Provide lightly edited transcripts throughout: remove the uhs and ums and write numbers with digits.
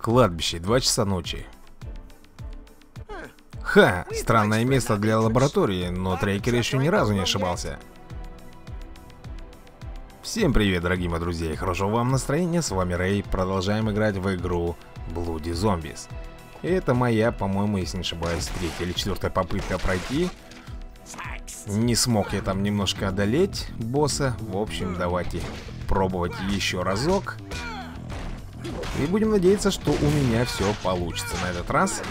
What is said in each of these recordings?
Кладбище, 2 часа ночи. Ха, странное место для лаборатории, но трекер еще ни разу не ошибался. Всем привет, дорогие мои друзья, и хорошего вам настроения, с вами Рэй. Продолжаем играть в игру Bloody Zombies. И это моя, по-моему, если не ошибаюсь, 3-я или 4-я попытка пройти. Не смог я там немножко одолеть босса. В общем, давайте пробовать еще разок. И будем надеяться, что у меня все получится на этот раз.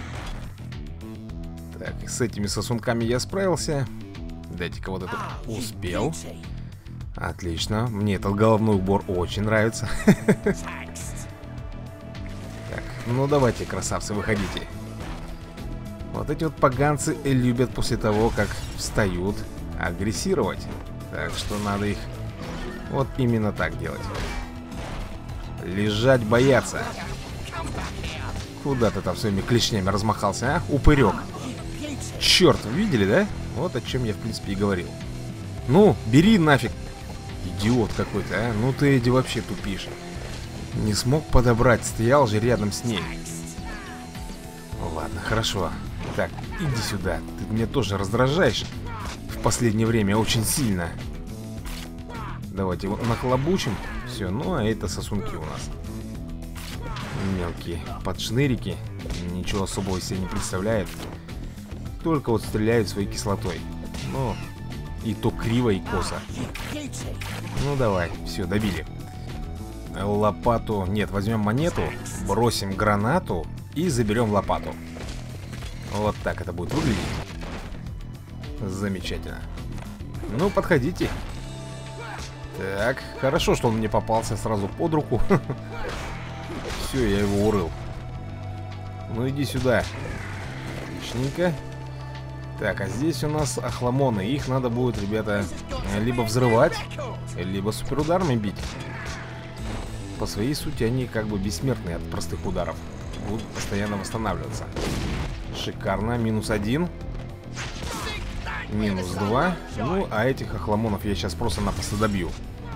Так, с этими сосунками я справился. Дайте-ка вот это. Успел. Отлично. Мне этот головной убор очень нравится. Так, ну давайте, красавцы, выходите. Вот эти вот поганцы любят после того, как встают, агрессировать. Так что надо их вот именно так делать. Лежать, бояться. Куда ты там своими клешнями размахался, а? Упырек. Черт, видели, да? Вот о чем я, в принципе, и говорил. Ну, бери нафиг. Идиот какой-то, а? Ну ты, Эдди, вообще тупишь. Не смог подобрать, стоял же рядом с ней. Ладно, хорошо. Так, иди сюда. Ты меня тоже раздражаешь в последнее время очень сильно. Давайте его нахлобучим. Все, ну а это сосунки у нас. Мелкие подшнырики. Ничего особого из себя не представляет. Только вот стреляют своей кислотой. Ну, и то криво, и косо. Ну давай, все, добили. Лопату. Нет, возьмем монету, бросим гранату и заберем лопату. Вот так это будет выглядеть. Замечательно. Ну, подходите. Так, хорошо, что он мне попался сразу под руку. Все, я его урыл. Ну, иди сюда. Отличненько. Так, а здесь у нас охламоны. Их надо будет, ребята, либо взрывать, либо суперударами бить. По своей сути они как бы бессмертные от простых ударов. Будут постоянно восстанавливаться. Шикарно, -1. -2. Ну, а этих охламонов я сейчас просто-напросто добью.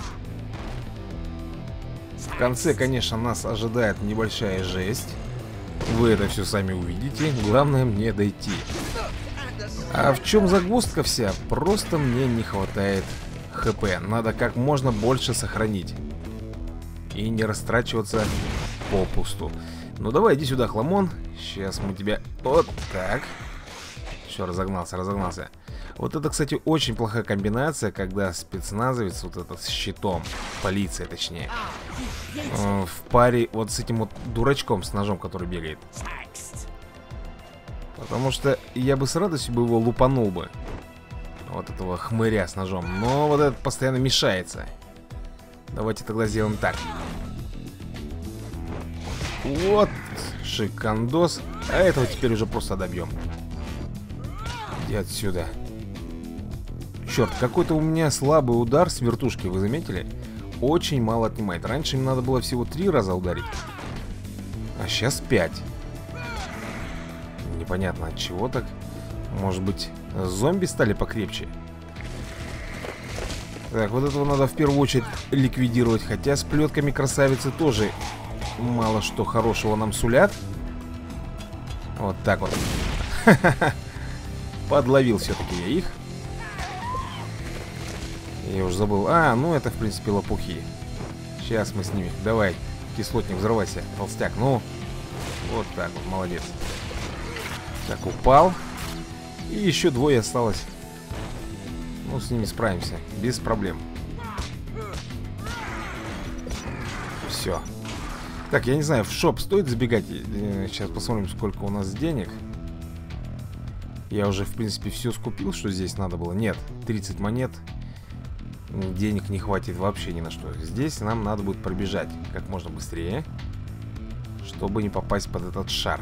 В конце, конечно, нас ожидает небольшая жесть. Вы это все сами увидите. Главное мне дойти. А в чем загвоздка вся? Просто мне не хватает ХП. Надо как можно больше сохранить. И не растрачиваться попусту. Ну давай, иди сюда, хламон. Сейчас мы тебя... Вот так. Все, разогнался. Вот это, кстати, очень плохая комбинация, когда спецназовец вот этот с щитом, полиция точнее, в паре вот с этим вот дурачком с ножом, который бегает. Потому что я бы с радостью бы его лупанул бы. Вот этого хмыря с ножом. Но вот этот постоянно мешается. Давайте тогда сделаем так. Вот, шикандос. А этого теперь уже просто добьем. Иди отсюда. Черт, какой-то у меня слабый удар с вертушки, вы заметили? Очень мало отнимает. Раньше мне надо было всего 3 раза ударить. А сейчас 5. Непонятно от чего так. Может быть, зомби стали покрепче? Так, вот этого надо в первую очередь ликвидировать. Хотя с плетками красавицы тоже мало что хорошего нам сулят. Вот так вот. Подловил все-таки я их. Я уже забыл. А, ну это в принципе лопухи. Сейчас мы с ними. Давай, кислотник, взрывайся, толстяк. Ну, вот так вот, молодец. Так, упал. И еще 2 осталось. Ну, с ними справимся, без проблем. Все. Так, я не знаю, в шоп стоит забегать? Сейчас посмотрим, сколько у нас денег. Я уже, в принципе, все скупил, что здесь надо было. Нет, 30 монет. Денег не хватит вообще ни на что. Здесь нам надо будет пробежать как можно быстрее, чтобы не попасть под этот шар.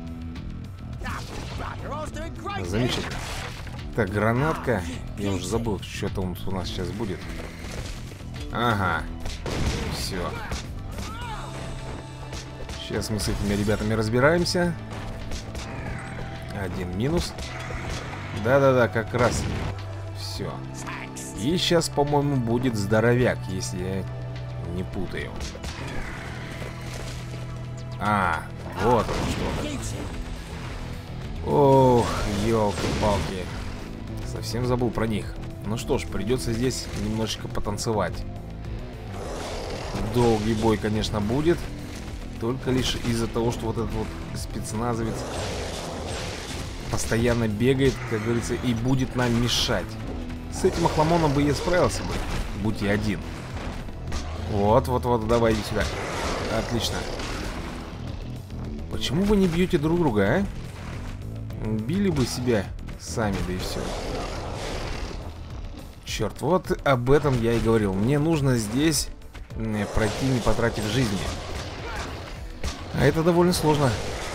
Замечательно. Так, гранатка. Я уже забыл, что там у нас сейчас будет. Ага. Все. Сейчас мы с этими ребятами разбираемся. 1 минус. Да-да-да, как раз. Все. И сейчас, по-моему, будет здоровяк, если я не путаю. А, вот оно что. Ох, елки-палки. Совсем забыл про них. Ну что ж, придется здесь немножечко потанцевать. Долгий бой, конечно, будет. Только лишь из-за того, что вот этот вот спецназовец постоянно бегает, как говорится, и будет нам мешать. С этим охламоном бы я справился бы, будь я один. Вот, давай иди сюда. Отлично. Почему вы не бьете друг друга, а? Били бы себя сами, да и все. Черт, вот об этом я и говорил. Мне нужно здесь пройти, не потратив жизни. А это довольно сложно.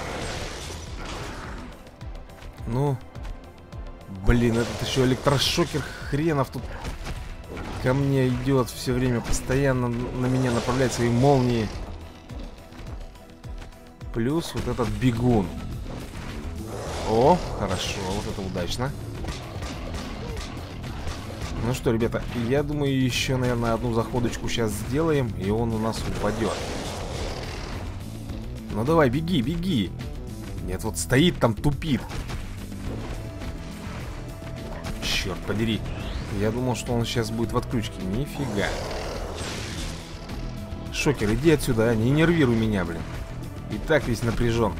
Ну, блин, этот еще электрошокер хренов тут ко мне идет все время, постоянно на меня направляет свои молнии. Плюс вот этот бегун. О, хорошо, вот это удачно. Ну что, ребята, я думаю, еще, наверное, одну заходочку сейчас сделаем, и он у нас упадет. Ну давай, беги, беги. Нет, вот стоит там, тупит. Черт подери. Я думал, что он сейчас будет в отключке. Нифига. Шокер, иди отсюда, а? Не нервируй меня, блин. И так весь напряжен.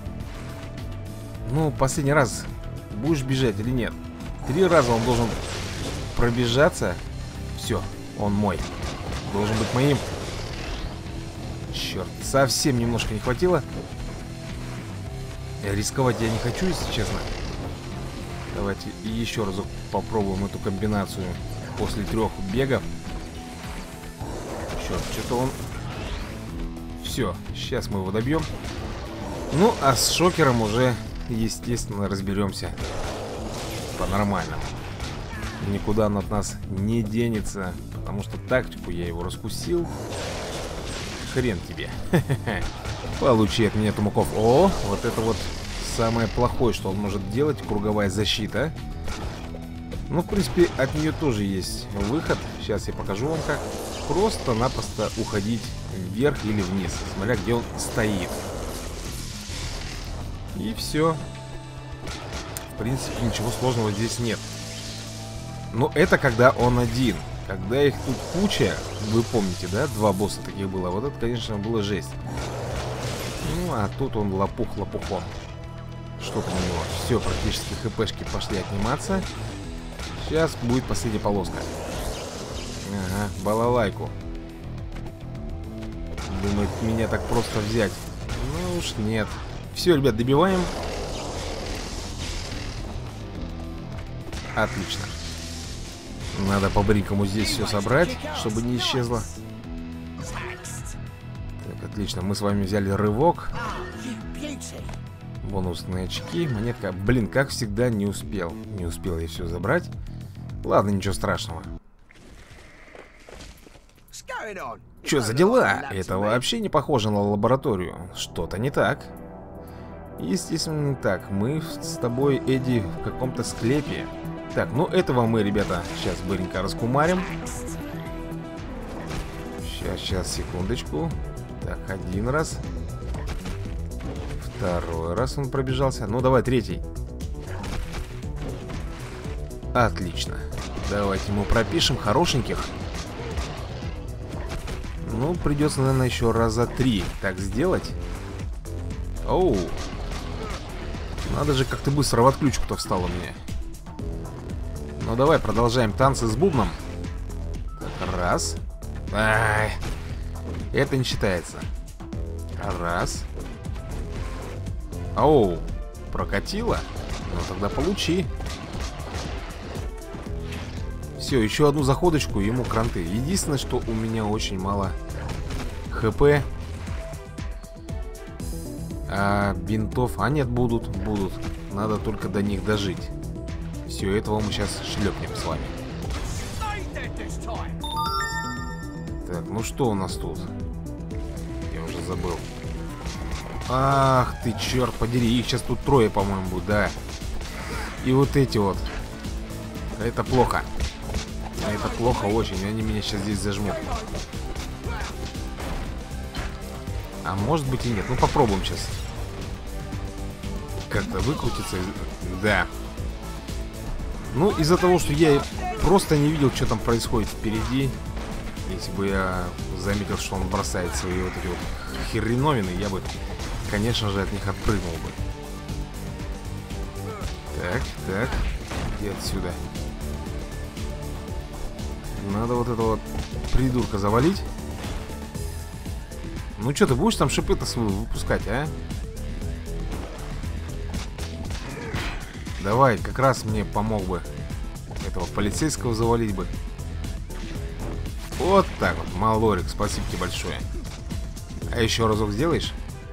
Ну, последний раз будешь бежать или нет? 3 раза он должен пробежаться. Все, он мой. Должен быть моим. Черт, совсем немножко не хватило. Рисковать я не хочу, если честно. Давайте еще разок попробуем эту комбинацию после 3 бегов. Черт, что-то он... Все, сейчас мы его добьем. Ну, а с шокером уже, естественно, разберемся по-нормальному. Никуда он от нас не денется, потому что тактику я его раскусил. Хрен тебе. Получи от меня тумаков. О, вот это вот самое плохое, что он может делать. Круговая защита. Ну, в принципе, от нее тоже есть выход. Сейчас я покажу вам как. Просто-напросто уходить вверх или вниз, смотря где он стоит. И все. В принципе, ничего сложного здесь нет. Но это когда он один. Когда их тут куча, вы помните, да? 2 босса таких было. Вот это, конечно, было жесть. Ну, а тут он лопух лопухом. Что там у него? Все, практически хпшки пошли отниматься. Сейчас будет последняя полоска. Ага, балалайку. Думает, меня так просто взять. Ну уж нет. Все, ребят, добиваем. Отлично. Надо по-брикому здесь все собрать, чтобы не исчезло. Так, отлично. Мы с вами взяли рывок. Бонусные очки, монетка. Блин, как всегда, не успел. Не успел я все забрать. Ладно, ничего страшного. Че за дела? Это вообще не похоже на лабораторию. Что-то не так. Естественно, не так. Мы с тобой, Эдди, в каком-то склепе. Так, ну этого мы, ребята, сейчас быренько раскумарим. Сейчас, секундочку. Так, 1 раз. 2 раз он пробежался. Ну, давай, 3. Отлично. Давайте мы пропишем хорошеньких. Ну, придется, наверное, еще раза 3 так сделать. Оу. Надо же, как-то быстро в отключку-то встало мне. Ну, давай, продолжаем танцы с бубном. Так, раз. Ай. Это не считается. Раз. Оу. Прокатило? Ну, тогда получи. Все, еще одну заходочку, ему кранты. Единственное, что у меня очень мало хп. А бинтов... А нет, будут. Надо только до них дожить. Все, этого мы сейчас шлепнем с вами. Так, ну что у нас тут? Я уже забыл. Ах ты, черт подери. Их сейчас тут 3, по-моему, будет, да. И вот эти вот. Это плохо. Это плохо очень. Они меня сейчас здесь зажмут. А может быть и нет. Ну попробуем сейчас. Как-то выкрутиться. Да. Ну, из-за того, что я просто не видел, что там происходит впереди. Если бы я заметил, что он бросает свои вот эти вот хреновины, я бы, конечно же, от них отпрыгнул бы. Так, так. Иди отсюда. Надо вот этого вот придурка завалить. Ну что, ты будешь там шипы-то свои выпускать, а? Давай, как раз мне помог бы этого полицейского завалить бы. Вот так вот, Малорик, спасибо тебе большое. А еще разок сделаешь?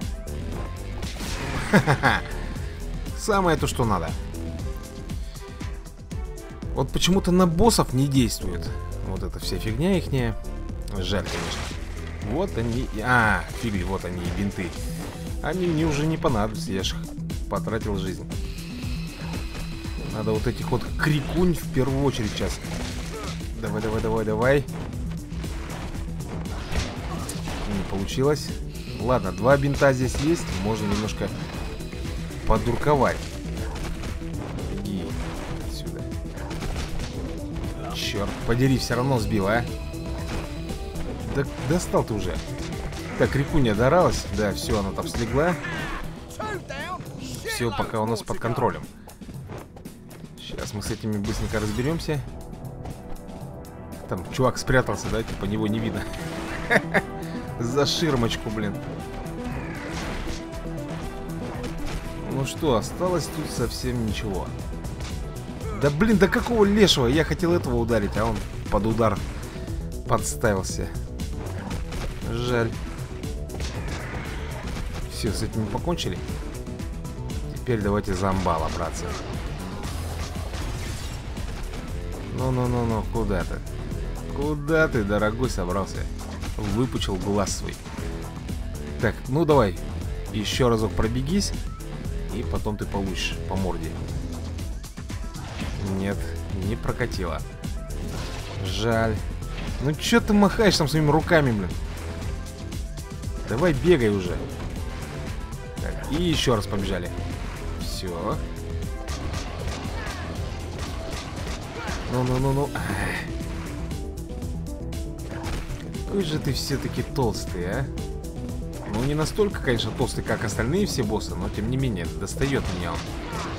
Ха-ха-ха. Самое то, что надо. Вот почему-то на боссов не действует вот эта вся фигня ихняя. Жаль, конечно. Вот они... А, фигли, вот они и бинты. Они мне уже не понадобятся, я же потратил жизнь. Надо вот этих вот крикунь в первую очередь сейчас. Давай, давай, давай, давай. Не получилось. Ладно, 2 бинта здесь есть. Можно немножко подурковать. Иди отсюда. Черт, подери, все равно сбил, а. Да достал ты уже. Так, крикунья доралась. Да, все, она там слегла. Все, пока у нас под контролем. Сейчас мы с этими быстренько разберемся. Там чувак спрятался, да, типа него не видно. За ширмочку, блин. Ну что, осталось тут совсем ничего. Да блин, да какого лешего? Я хотел этого ударить, а он под удар подставился. Жаль. Все, с этим покончили. Теперь давайте за амбала, братцы. Ну-ну-ну-ну, куда ты? Куда ты, дорогой, собрался? Выпучил глаз свой. Так, ну давай. Еще разок пробегись. И потом ты получишь по морде. Нет, не прокатило. Жаль. Ну че ты махаешь там своими руками, блин? Давай бегай уже. Так, и еще раз побежали. Все. Ну-ну-ну-ну. Какой же ты все-таки толстый, а? Ну, не настолько, конечно, толстый, как остальные все боссы, но, тем не менее, достает меня он.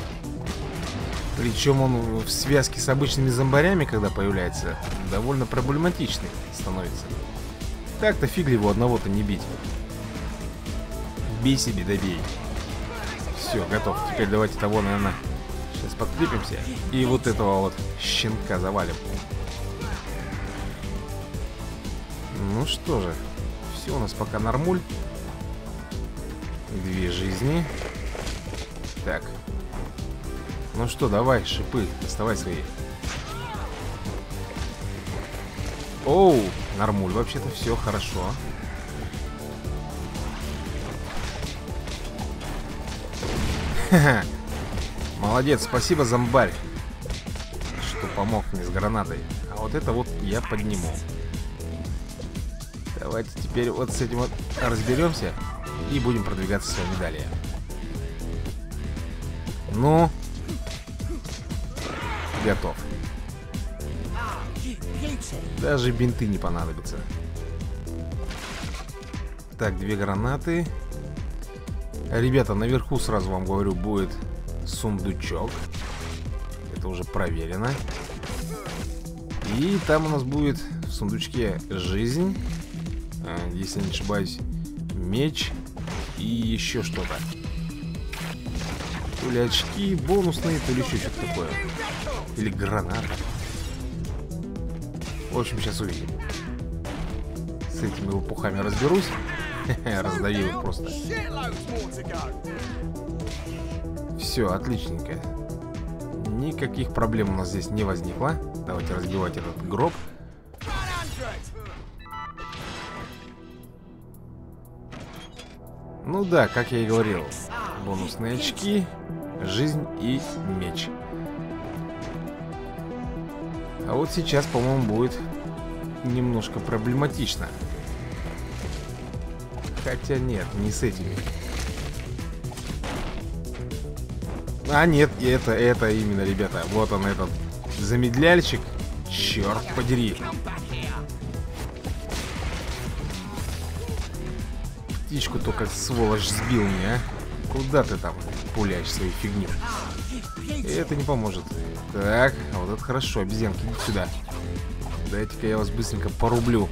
Причем он в связке с обычными зомбарями, когда появляется, довольно проблематичный становится. Так-то фиг ли его одного-то не бить. Бей себе, добей. Все, готов. Теперь давайте того, наверное, сейчас подкрепимся. И вот этого вот щенка завалим. Ну что же, все у нас пока нормуль. 2 жизни. Так. Ну что, давай, шипы, доставай свои. Оу, нормуль, вообще-то все хорошо. Ха-ха. Молодец, спасибо, зомбарь, что помог мне с гранатой. А вот это вот я подниму. Давайте теперь вот с этим вот разберемся. И будем продвигаться с вами далее. Ну, готов. Даже бинты не понадобятся. Так, 2 гранаты. Ребята, наверху сразу вам говорю, будет сундучок. Это уже проверено. И там у нас будет в сундучке жизнь, если не ошибаюсь, меч и еще что-то. То ли очки бонусные, то ли еще что-то такое. Или граната. В общем, сейчас увидим. С этими лопухами разберусь. Раздавил их просто. Все, отличненько. Никаких проблем у нас здесь не возникло. Давайте разбивать этот гроб. Ну да, как я и говорил. Бонусные очки, жизнь и меч. А вот сейчас, по-моему, будет немножко проблематично. Хотя нет, не с этими. А нет, это именно, ребята. Вот он, этот замедляльщик. Черт подери. Птичку только, сволочь, сбил меня, а? Куда ты там пуляешь свою фигню? Это не поможет. Так, вот это хорошо, обезьянки, иди сюда. Дайте-ка я вас быстренько порублю.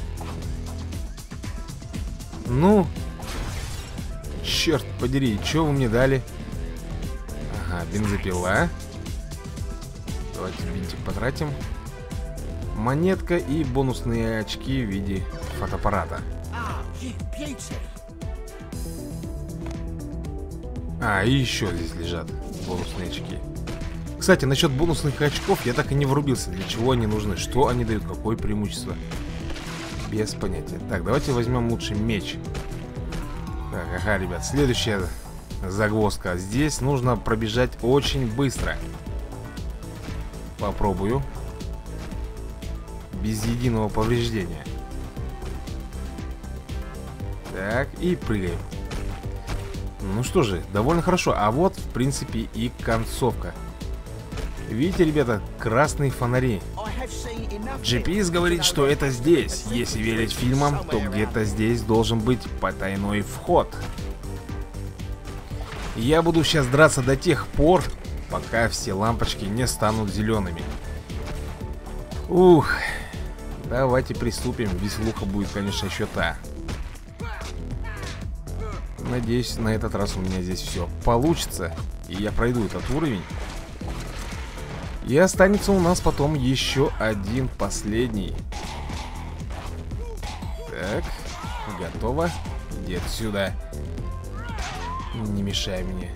Ну, черт подери, что вы мне дали? Ага, бензопила. Давайте бинтик потратим. Монетка и бонусные очки в виде фотоаппарата. А, и еще здесь лежат бонусные очки. Кстати, насчет бонусных очков я так и не врубился. Для чего они нужны? Что они дают? Какое преимущество? Без понятия. Так, давайте возьмем лучше меч. Так, ага, ребят, следующая загвоздка. Здесь нужно пробежать очень быстро. Попробую. Без единого повреждения. Так, и прыгаем. Ну что же, довольно хорошо. А вот, в принципе, и концовка. Видите, ребята, красные фонари. GPS говорит, что это здесь. Если верить фильмам, то где-то здесь должен быть потайной вход. Я буду сейчас драться до тех пор, пока все лампочки не станут зелеными. Ух. Давайте приступим. Веселуха будет, конечно, еще та. Надеюсь, на этот раз у меня здесь все получится, и я пройду этот уровень. И останется у нас потом еще один последний. Так, готово. Иди отсюда. Не мешай мне.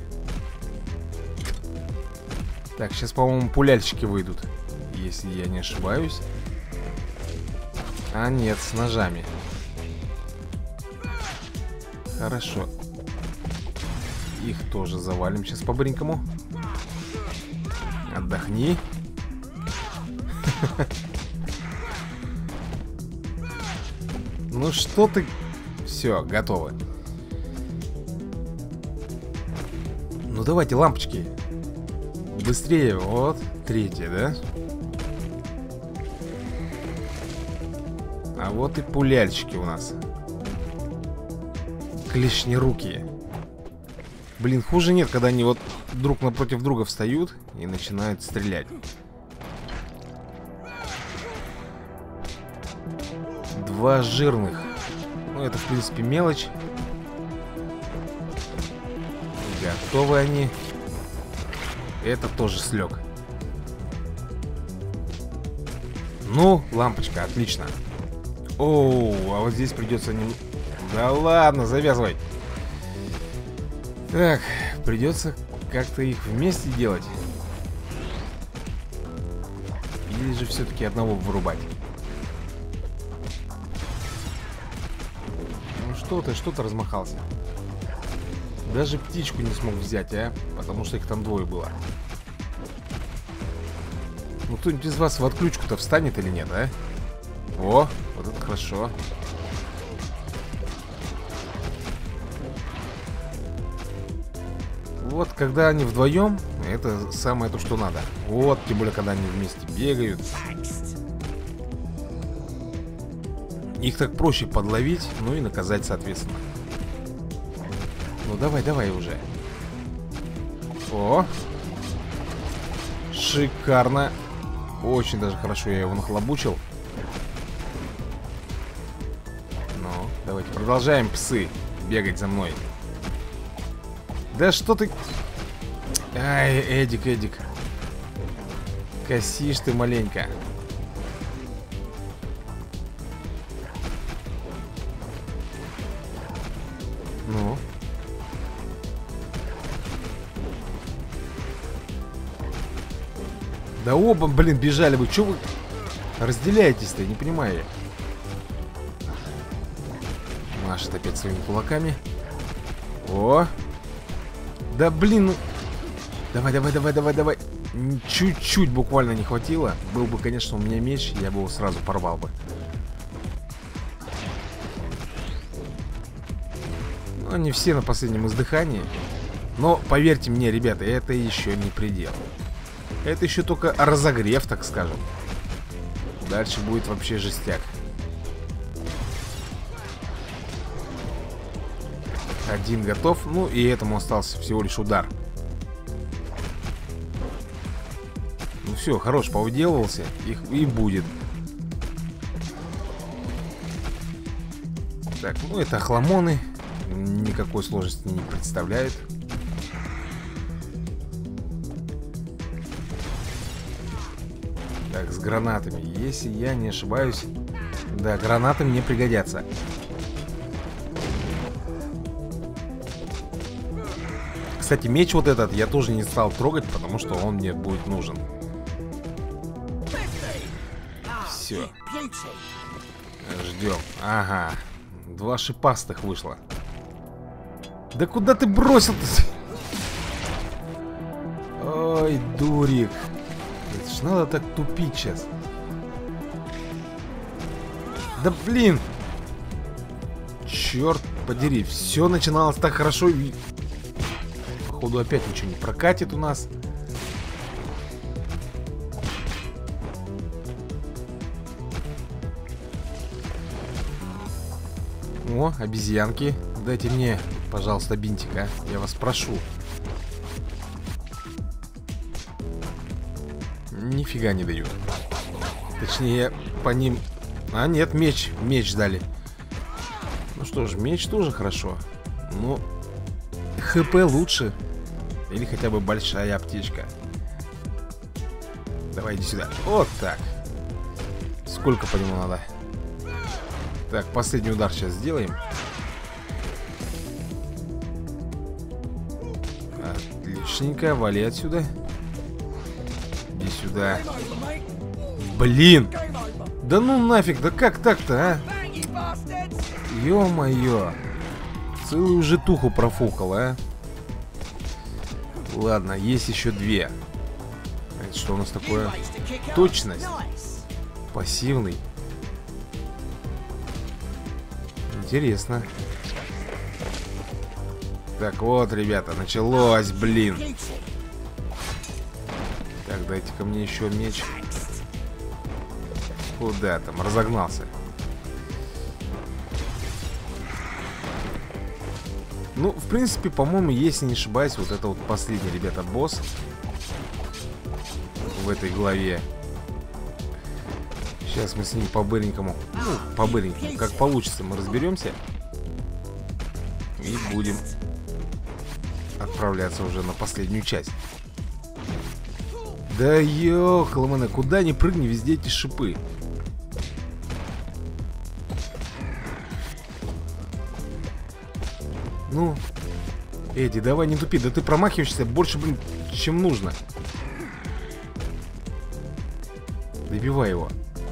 Так, сейчас, по-моему, пуляльщики выйдут, если я не ошибаюсь. А нет, с ножами. Хорошо. Их тоже завалим сейчас по-бренькому. Отдохни. Ну что ты... Все, готово. Ну давайте, лампочки. Быстрее, вот. Третья, да? А вот и пуляльщики у нас. Клешнерукие. Блин, хуже нет, когда они вот друг напротив друга встают и начинают стрелять. Два жирных. Ну, это, в принципе, мелочь. Готовы они. Это тоже слег. Ну, лампочка, отлично. Оу, а вот здесь придется не... Да ладно, завязывай. Так, придется как-то их вместе делать. Или же все-таки одного вырубать. Ну что ты размахался. Даже птичку не смог взять, а? Потому что их там двое было. Ну кто-нибудь из вас в отключку-то встанет или нет, а? О, вот это хорошо. Вот, когда они вдвоем, это самое то, что надо. Вот, тем более, когда они вместе бегают. Их так проще подловить, ну и наказать, соответственно. Ну, давай уже. О! Шикарно. Очень даже хорошо я его нахлобучил. Ну, давайте продолжаем, псы, бегать за мной. Да что ты... Ай, Эдик. Косишь ты маленько. Ну. Да оба, блин, бежали вы. Чё вы разделяетесь-то? Я не понимаю я. Машет опять своими кулаками. О! Да блин, ну... Давай. Чуть-чуть буквально не хватило. Был бы, конечно, у меня меч, я бы его сразу порвал бы. Они все на последнем издыхании. Но поверьте мне, ребята, это еще не предел. Это еще только разогрев, так скажем. Дальше будет вообще жестяк. Один готов. Ну и этому остался всего лишь удар. Ну все, хорош, поуделывался. Их и будет. Так, ну это охламоны. Никакой сложности не представляет. Так, с гранатами. Если я не ошибаюсь. Да, гранаты мне пригодятся. Кстати, меч вот этот я тоже не стал трогать, потому что он мне будет нужен. Все. Ждем. Ага. 2 шипастых вышло. Да куда ты бросил-то? Ой, дурик. Это ж надо так тупить сейчас. Да блин. Черт подери. Все начиналось так хорошо. И... походу опять ничего не прокатит у нас. О, обезьянки. Дайте мне, пожалуйста, бинтик, а. Я вас прошу. Нифига не дают. Точнее, по ним... А, нет, меч. Меч дали. Ну что ж, меч тоже хорошо. Ну, ХП лучше. Или хотя бы большая аптечка. Давай, иди сюда. Вот так. Сколько по нему надо? Так, последний удар сейчас сделаем. Отличненько, вали отсюда. Иди сюда. Блин! Да ну нафиг, да как так-то, а? Ё-моё. Целую житуху профукал, а? Ладно, есть еще 2. Это что у нас такое? Точность. Пассивный. Интересно. Так вот, ребята, началось, блин. Так, дайте-ка мне еще меч. Куда там? Разогнался. Ну, в принципе, по-моему, если не ошибаюсь, вот это вот последний, ребята, босс в этой главе. Сейчас мы с ним по-быренькому, ну, по-быренькому, как получится, мы разберемся. И будем отправляться уже на последнюю часть. Да ёхалманы, куда ни прыгни, везде эти шипы. Ну, Эдди, давай не тупи, да ты промахиваешься больше, блин, чем нужно. Добивай его.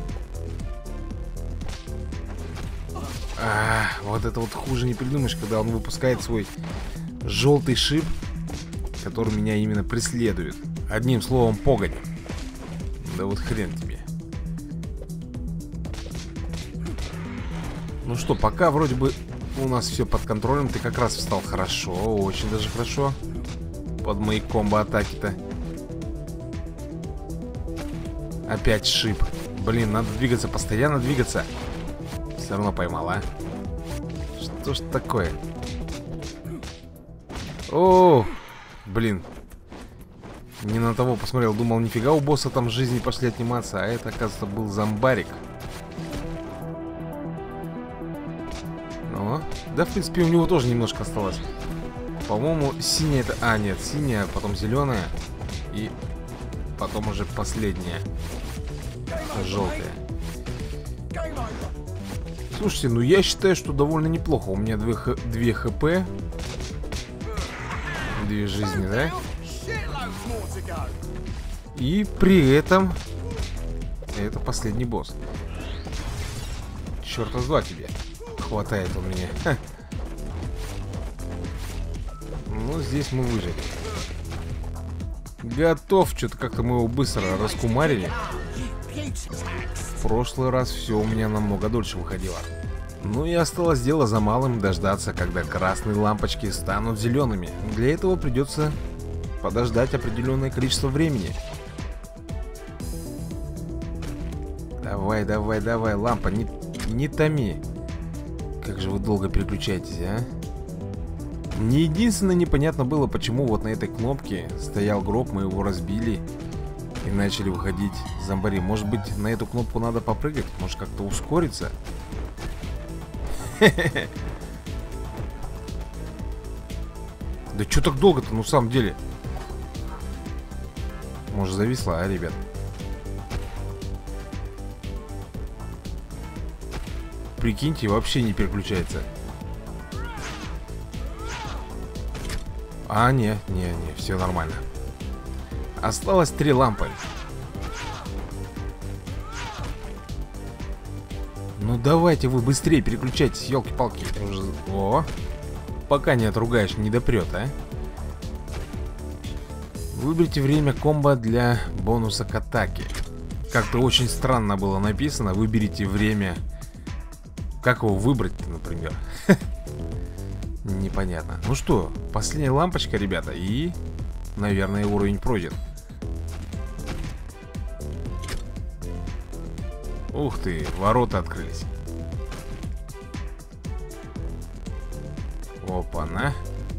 Вот это вот хуже не придумаешь, когда он выпускает свой желтый шип, который меня именно преследует. Одним словом, погонь. Да вот хрен тебе. Ну что, пока вроде бы у нас все под контролем. Ты как раз встал хорошо, очень даже хорошо. Под мои комбо-атаки-то. Опять шип. Блин, надо двигаться, постоянно двигаться. Все равно поймал, а? Что ж такое? О, блин. Не на того посмотрел, думал, нифига у босса там жизни пошли отниматься. А это, оказывается, был зомбарик. Ну, да, в принципе, у него тоже немножко осталось. По-моему, синяя это... А, нет, синяя, потом зеленая. И потом уже последняя. Желтая. Слушайте, ну я считаю, что довольно неплохо. У меня 2 хп. 2 жизни, да? И при этом... Это последний босс. Чёрта с два тебе. Хватает он меня. Ха. Ну, здесь мы выжили. Готов. Что-то как-то мы его быстро раскумарили. В прошлый раз все у меня намного дольше выходило. Ну и осталось дело за малым — дождаться, когда красные лампочки станут зелеными. Для этого придется подождать определенное количество времени. Давай, давай, давай, лампа, не томи. Как же вы долго переключаетесь, а? Мне единственное непонятно было, почему вот на этой кнопке стоял гроб, мы его разбили и начали выходить зомбари. Может быть, на эту кнопку надо попрыгать? Может, как-то ускориться? Да что так долго-то, ну, в самом деле? Может, зависла, а, ребят? Прикиньте, вообще не переключается. А, не, все нормально. Осталось 3 лампы. Ну давайте вы быстрее переключайтесь, елки-палки. О, пока не отругаешь, не допрет, а? Выберите время комбо для бонуса к атаке. Как-то очень странно было написано. Выберите время. Как его выбрать-то, например? Непонятно. Ну что, последняя лампочка, ребята. И, наверное, уровень пройден. Ух ты, ворота открылись. Опа-на.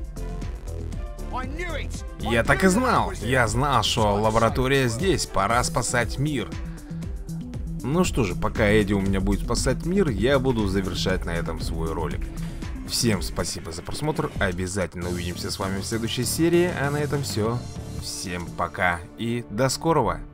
Я так и знал. Я знал, что лаборатория здесь. Пора спасать мир. Ну что же, пока Эдди у меня будет спасать мир, я буду завершать на этом свой ролик. Всем спасибо за просмотр. Обязательно увидимся с вами в следующей серии. А на этом все. Всем пока и до скорого.